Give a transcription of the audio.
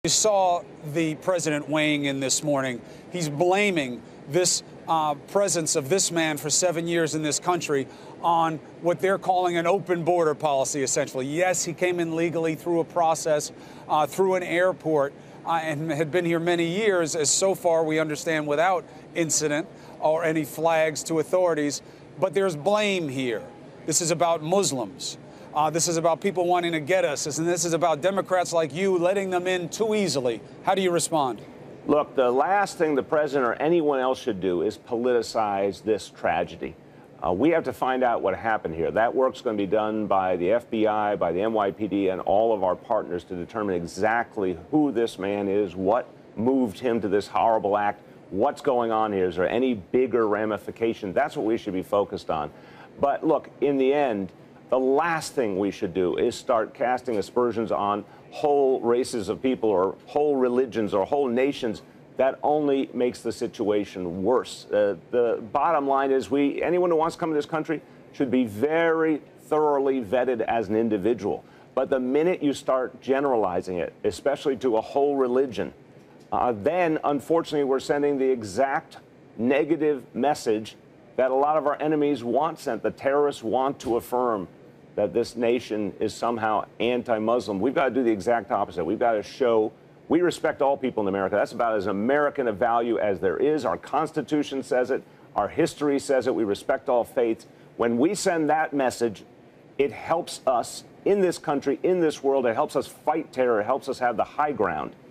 You saw the president weighing in this morning. He's blaming this presence of this man for 7 years in this country on what they're calling an open border policy, essentially. Yes, he came in legally through a process, through an airport, and had been here many years, as so far we understand without incident or any flags to authorities. But there's blame here. This is about Muslims. This is about people wanting to get us, and this is about Democrats like you letting them in too easily. How do you respond? Look, the last thing the president or anyone else should do is politicize this tragedy. We have to find out what happened here. That work's going to be done by the FBI, by the NYPD, and all of our partners to determine exactly who this man is, what moved him to this horrible act, what's going on here. Is there any bigger ramification? That's what we should be focused on. But look, in the end, the last thing we should do is start casting aspersions on whole races of people or whole religions or whole nations. That only makes the situation worse. The bottom line is anyone who wants to come to this country should be very thoroughly vetted as an individual. But the minute you start generalizing it, especially to a whole religion, then unfortunately we're sending the exact negative message that a lot of our enemies want sent. The terrorists want to affirm that this nation is somehow anti-Muslim. We've got to do the exact opposite. We've got to show we respect all people in America. That's about as American a value as there is. Our Constitution says it. Our history says it. We respect all faiths. When we send that message, it helps us in this country, in this world. It helps us fight terror. It helps us have the high ground.